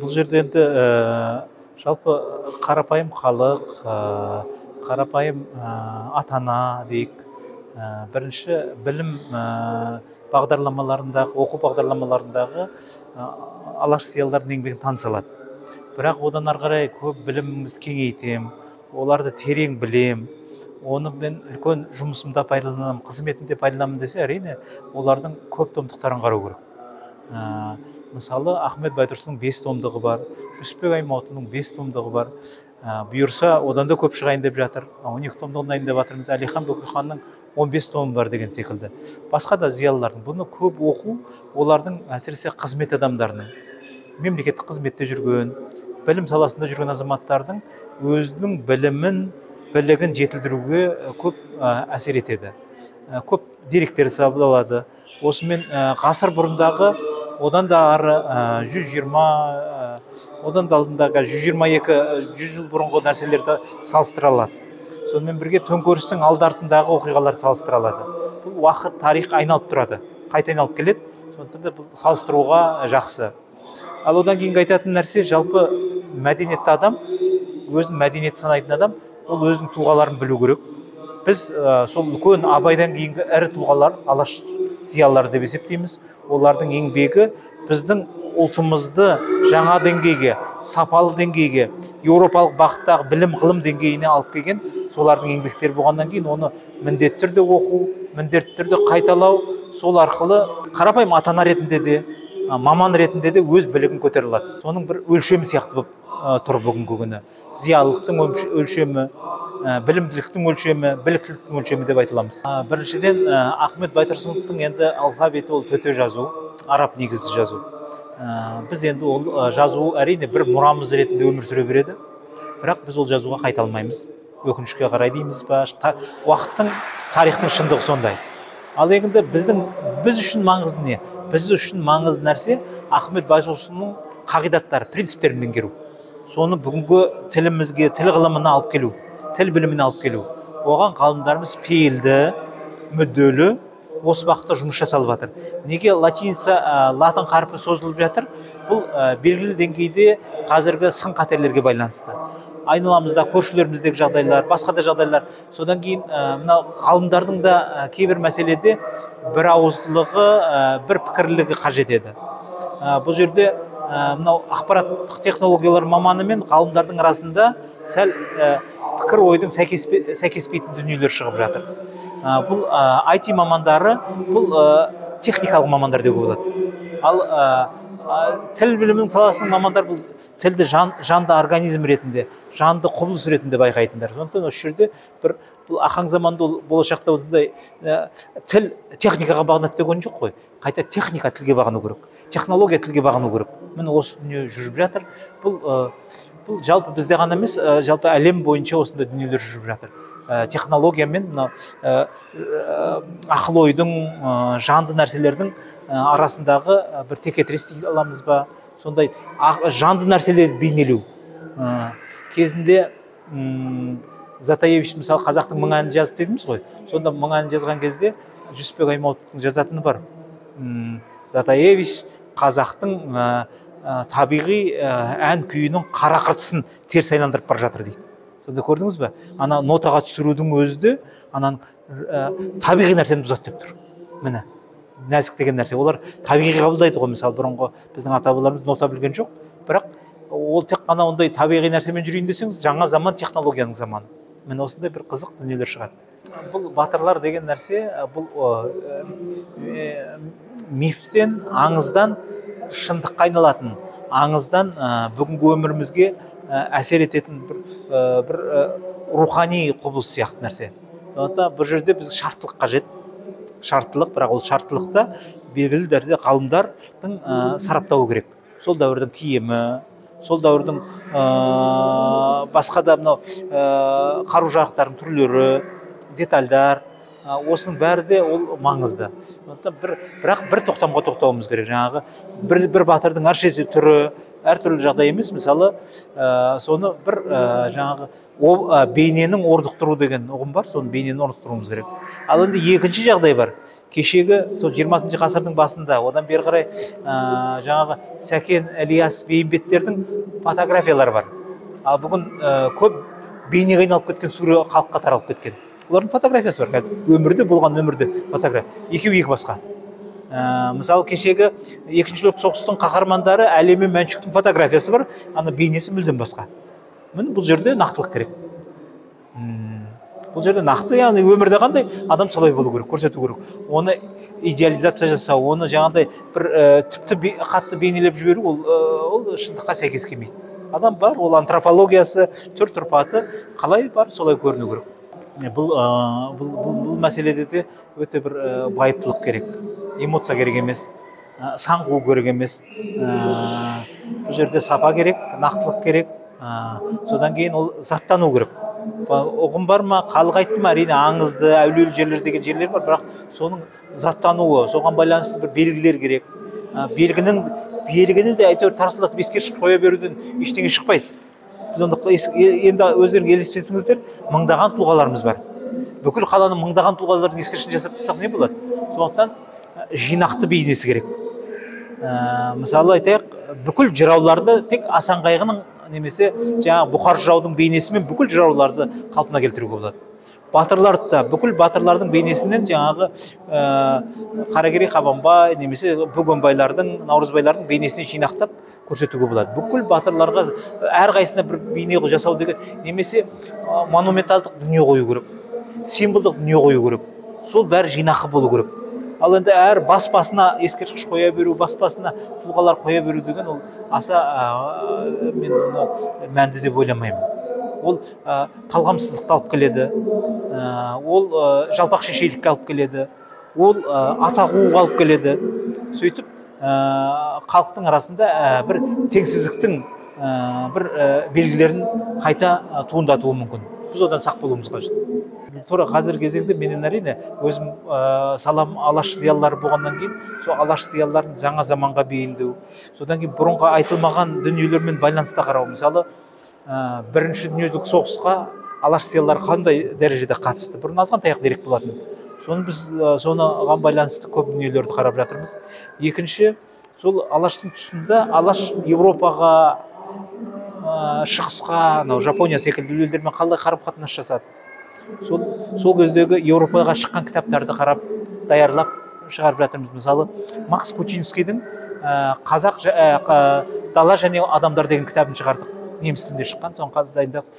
бұл жерде енді жалпы қарапайым халық, қарапайым ата-ана дейік, бірінші білім бағдарламаларындағы, оқу бағдарламаларындағы алаш зиялылардың еңбегін таныса алады. Бірақ одан ары қарай көп білімімізді кеңейтем, оларды терең білем, оны мен үлкен жұмысымда пайдаланамын, қызметімде пайдаланамын десе, әрине олардың көп томдықтарын қарау керек. Мысалы, Ахмет Байтұрсынның 5 томдығы бар, Жүсіпбек Аймауытұлының 5 томдығы бар. Бұйырса, одан да көп шығайын деп жатыр. 12 томдығын дайындап жатырмыз. Әлихан Бөкейханның 15 томы бар деген секілді. Басқа да зиялылардың бұны көп оқу, олардың әсіресе қызмет адамдарының, мемлекеттік қызметте жүрген, білім саласында жүрген азаматтардың өзінің білігін жетілдіруге көп әсер етеді. Көп деректер салып алады. Осымен ғасыр бұрындағы одан да ары 120, одан да алдындағы 122-100 жыл бұрынғы нәрселерді салыстыра алады. Сонымен бірге төңкерістің алды артындағы оқиғалар салыстыра алады. Бұл уақыт, тарих айналып тұрады, қайта айналып келеді. Сондықтан да бұл салыстыруға жақсы. Ал одан кейінгі айтатын нәрсе, жалпы мәдениетті адам, өзін мәдениет санайтын адам, ол өзінің тұлғаларын білу керек. Біз сол үлкен Абайдан кейінгі ірі тұлғалар, алаш зиялылары деп есептейміз. Олардың еңбегі біздің ұлтымызды жаңа деңгейге, сапалы деңгейге, еуропалық бағыттағы білім ғылым деңгейіне алып келген солардың еңбектері болғаннан кейін оны міндетті түрде оқу, міндетті түрде қайталау, сол арқылы қарапайым ата-ана ретінде де, маман ретінде де өз білігін көтере алады. Соның бір өлшемі сияқты болып тұр бүгінгі күні. Зиялылықтың өлшемі, білімділіктің өлшемі, біліктіліктің өлшемі деп айтыламыз. Біріншіден, Ахмет Байтұрсыновтың енді алфавиті ол төте жазу, араб негізді жазу. Біз енді ол жазу әрине бір мұрамыз ретінде өмір сүре береді, бірақ біз ол жазуға қайта алмаймыз. Өкінішке қарай дейміз ба, уақыттың, тарихтың шындығы сондай. Ал енді біз үшін маңызды не? Біз үшін маңызды нәрсе Ахмет Байтұрсыновтың қағидаттары, принциптерін меңгеру. Соны бүгінгі тілімізге, тіл ғылымына алып келу, тіл біліміне алып келу. Оған ғалымдарымыз пейілді, мүдделі, осы уақытта жұмыс жасалып жатыр. Неге латын қарпі созылып жатыр? Бұл белгілі деңгейде қазіргі сын қатерлерге байланысты. Айналамызда көршілеріміздегі жағдайлар, басқа да жағдайлар. Содан кейін ғалымдардың да кейбір мәселеде бір ауыздылығы, бір пікірлігі қажет еді. Бұл жерде ақпараттық технологиялар маманы мен ғалымдардың арасында сәл пікір ойдың сәйкеспейтін дүниелер шығып жатыр. Бұл IT мамандары, бұл техникалық мамандар деуге болады. Ал тіл білімінің саласының мамандар бұл тілді жанды организм ретінде, жанды құбылыс ретінде байқайтындар. Сондықтан осы жерде бұл ақаң заманда болашақта осындай тіл техникаға бағынады деген жоқ қой. Қайта техника тілге бағыну керек, технология тілге бағыну керек. Міне осы дүние жүріп жатыр. Бұл жалпы бізде ғана емес, жалпы әлем бойынша осындай дүниелер жүріп жатыр. Технология мен ақыл ойдың, жанды нәрселердің арасындағы бір текетірес дей аламыз ба, сондай жанды нәрселерді бейнелеу. Кезінде Затаевич, мысалы, қазақтың мың әнін жазды дедіңіз ғой. Сонда мың әнін жазған кезде Жүсіпбек Аймауытовтың жазатыны бар. Затаевич қазақтың табиғи ән күйінің қара қыртысын теріс айналдырып бара жатыр дейді. Сонда көрдіңіз бе? Ана нотаға түсірудің өзі де табиғи нәрсені бұзады деп тұр. Міне, нәзік деген нәрсе. Олар табиғи қабылдайды ғой. Мысалы, бұрынғы біздің ата-бабаларымыз нота білген жоқ, бірақ ол тек қана ондай табиғи нәрсемен жүрейін десеңіз, жаңа заман технологияның заманы. Міне осындай бір қызық дүниелер шығады. Бұл батырлар деген нәрсе, бұл мифтен, аңыздан шындыққа айналатын, аңыздан бүгінгі өмірімізге әсер ететін бір рухани құбылыс сияқты нәрсе. Сондықтан бұл жерде біз шарттылық қажет. Шарттылық, бірақ ол шарттылықта белгілі дәрежеде ғалымдардың сараптауы керек. Сол дәуірдің киімі, сол дәуірдің басқа да қару-жарақтардың түрлері, детальдар, осының бәрі де ол маңызды. Бірақ бір тоқтамға тоқтауымыз керек. Жаңағы бір батырдың әршесі түрі, әртүрлі жағдай емес. Мысалы, соны бір жаңағы бейненің орнықтыру деген ұғым бар, соны бейнені орнықтыруымыз керек. Ал енді екінші жағдай бар. кешегі сол 20 ғасырдың басында, одан бері қарай жаңағы Сәкен, Ілияс, Бейімбеттердің фотографиялары бар. Ал бүгін көп бейнеге айналып кеткен, сурет халыққа таралып кеткен. Олардың фотографиясы бар. Өмірде болған өмірде фотография. Екеуі екі басқа. Мысалы кешегі екінші дүниежүзілік соғыстың қаһармандары Әлем мен Мәншүктің фотографиясы бар, ана бейнесі мүлдем басқа. Міне бұл жерде нақтылық керек. Бұл жерде нақты, яғни өмірде қандай адам солай болу керек, көрсету керек. Оны идеализация жасау, оны жаңағыдай бір тіпті қатты бейнелеп жіберу, ол шындыққа сәйкес келмейді. Адам бар, ол антропологиясы, түр-тұрпаты қалай бар, солай көріну керек. Бұл мәселеде де өте бір байыптылық керек, эмоция керек емес, сан қуу керек емес. Бұл жерде сапа керек, нақтылық керек. Содан кейін ол заттану керек. Ұғым бар ма, халық айтты ма, әрине аңызды, әулиелі жерлер деген жерлер бар, бірақ соның заттануы, соған байланысты бір белгілер керек. Белгіні де әйтеуір тарсылдатып ескерткіш қоя беруден ештеңе шықпайды. Біз енді өздерің елестетіңіздер, мыңдаған тұлғаларымыз бар. Бүкіл қаланың мыңдаған тұлғалардың ескерткішін жасап тастасақ не болады? Сондықтан жинақты бейнесі керек. Мысалы айтайық, бүкіл жырауларды тек Асан Қайғының немесе жаңағы Бұқар жыраудың бейнесімен бүкіл жырауларды қалпына келтіруге болады. Батырларды да бүкіл батырлардың бейнесінен жаңағы Қаракерей, Қабанбай немесе Бөгенбайлардың, Наурызбайлардың бейнесінен жинақтап көрсетуге болады. Бүкіл батырларға әрқайсысына бір бейне жасау деген, немесе монументалдық дүние қою керек, символдық дүние қою керек. Сол бәрі жинақы болу керек. Ал енді әр бас-басына ескерткіш қоя беру, бас-басына тұлғалар қоя беру деген ол аса мен оны мәнді деп ойламаймын. Ол талғамсыздықты алып келеді, ол жалпақ шешейлікке алып келеді, ол атағуға алып келеді. Сөйтіп халықтың арасында бір теңсіздіктің бір белгілерін қайта туындатуы мүмкін. Біз одан сақ болуымыз қажет. Тура қазіргі кезеңде менен әрине өзім салам алаш зиялылары болғаннан кейін, сол алаш зиялыларын жаңа заманға бейімдеу, содан кейін бұрынғы айтылмаған дүниелермен байланыста қарау. Мысалы, бірінші дүниежүзілік соғысқа алаш зиялылары қандай дәрежеде қатысты? Бұрын азғантай дерек болатын. Соған байланысты көп дүниелерді қарап жатырмыз. Екінші, сол алаштың тұсында алаш Европаға, шығысқа, Жапония секілді елдермен қалай қарым-қатынас жасады? Сол кездегі Европаға шыққан кітаптарды қарап, даярлап шығарып жатырмыз. Мысалы, Макс Кучинскийдің қазақ дала және адамдар деген кітабын шығардық. Неміс тілінде шыққан, соның қазір дайындап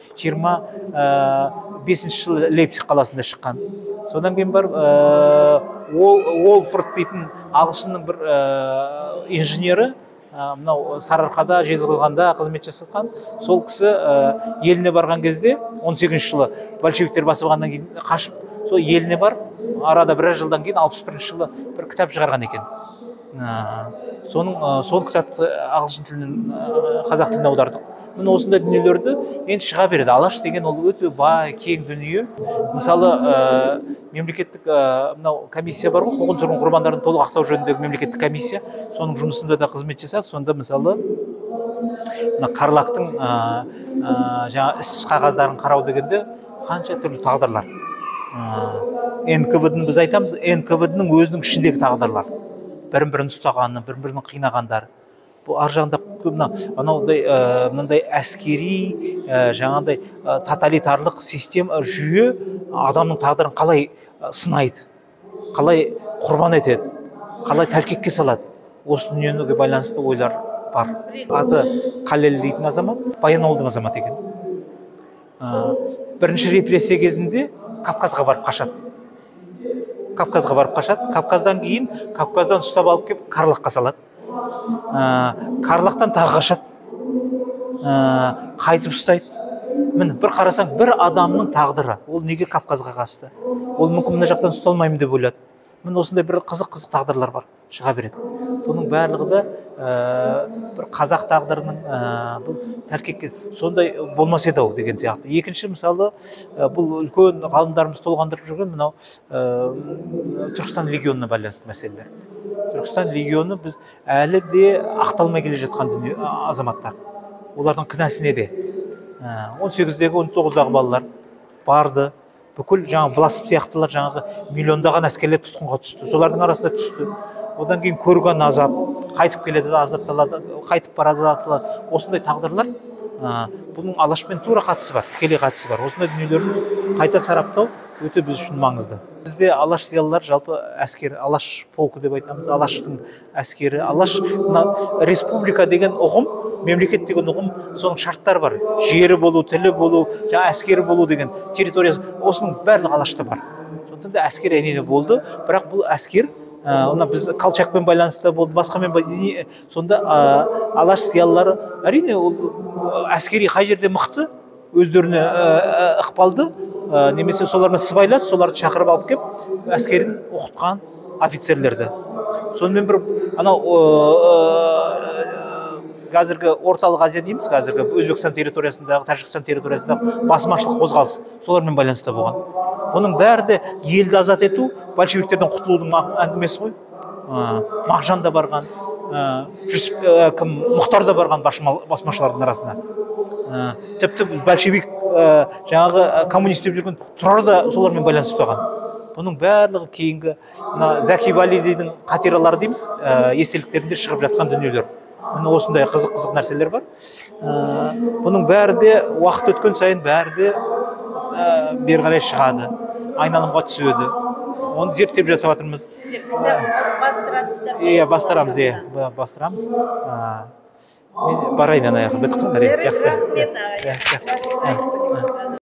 25 жылы Лейпциг қаласында шыққан. Содан кейін бар Уолфорд дейтін ағылшынның бір инженері, мынау Сарыарқада, Жезқазғанда қызмет жасатқан. Сол кісі еліне барған кезде 18 жылы большевиктер басып алғаннан кейін қашып, сол еліне бар, арада біраз жылдан кейін 61 жылы бір кітап шығарған екен. Сол кітапты ағылшын тілінен қазақ тіліне аудардық. Міне осындай дүниелерді енді шыға береді. Алаш деген ол өте бай, кең дүние. Мысалы, мемлекеттік мынау комиссия бар ғой, қуғын-сүргін құрбандарын толық ақтау жөніндегі мемлекеттік комиссия, соның жұмысында да қызмет жасады. Сонда мысалы Карлактың жаңа іс қағаздарын қарау дегенде қанша түрлі тағдырлар. НКВД-ны біз айтамыз, НКВД-ның өзінің ішіндегі тағдырлар. Бірін-бірін ұстағаны, бірін-бірін қинағандар. Бұл ар жағында мынандай әскери, жаңағыдай тоталитарлық система, жүйе адамның тағдырын қалай сынайды, қалай құрбан етеді, қалай тәлкекке салады. Осы дүниеге байланысты ойлар бар. Аты Қалел дейтін азамат, Баянауылдың азаматы екен. Бірінші репрессия кезінде Кавказға барып қашады. Кавказдан кейін Кавказдан ұстап алып келіп Карлаққа салады. Карлақтан тағы қашады, қайтып ұстайды. Міне, бір қарасаң, бір адамның тағдыры. Ол неге Кавказға қашты? Ол мүмкін мына жақтан ұсталмаймын деп ойлады. Міне осындай бір қызық тағдырлар бар, шыға береді. Бұның барлығы да бір қазақ тағдырының бұл тәлкекке сондай болмас еді ау деген сияқты. Екінші, мысалы, бұл үлкен ғалымдарымыз толғандырып жүрген мынау Түркістан легионына байланысты мәселелер. Түркістан легионы біз әлі де ақталмай келе жатқан азаматтар. Олардың кінәсі неде? 18-дегі, 19-дағы балалар барды, бүкіл жаңағы власов сияқтылар жаңағы миллиондаған әскерлер тұтқынға түсті, солардың арасында түсті. Одан кейін көрген азап, қайтып келеді азапталады, қайтып барады азапталады. Осындай тағдырлар бұның алашпен тура қатысы бар, тікелей қатысы бар. Осындай дүниелерді қайта сараптау өте біз үшін маңызды. Бізде алаш зиялылар жалпы әскер, алаш полкі деп айтамыз, алаштың әскері. Алаш республика деген ұғым, мемлекет деген ұғым, соның шарттары бар. Жері болу, тілі болу, әскері болу деген территориясы, осының барлығы алашта бар. Сондықтан да әскер әрине болды, бірақ бұл әскер біз Колчакпен байланысты болды, басқамен сонда алаш зиялылары әрине әскери қай жерде мықты, өздеріне ықпалды, немесе солармен сыбайлас, соларды шақырып алып кеп әскерін оқытқан офицерлерді. Сонымен бір қазіргі орталық Азия дейміз, қазіргі Өзбекстан территориясындағы, Тәжікстан территориясындағы басмашылық қозғалыс солармен байланысты болған. Бұның бәрі де елді азат ету, большевиктерден құтылудың әңгімесі ғой. Мағжан да барған, Мұхтар да барған басмашылардың арасына. Тіпті большевик жаңағы коммунист деп жүрген Тұрар да солармен байланысты ұстаған. Бұның барлығы кейінгі Зәки Валидидің қатиралары дейміз, естеліктерінде шығып жатқан дүниелер. Осындай қызық нәрселер бар. Бұның бәрі де уақыт өткен сайын бәрі де бері қарай шығады, айналымға түседі. Оны зерттеп жасап жатырмыз. Бастырамыз. Барайын ана жаққа, бітіп қалар. Жақсы.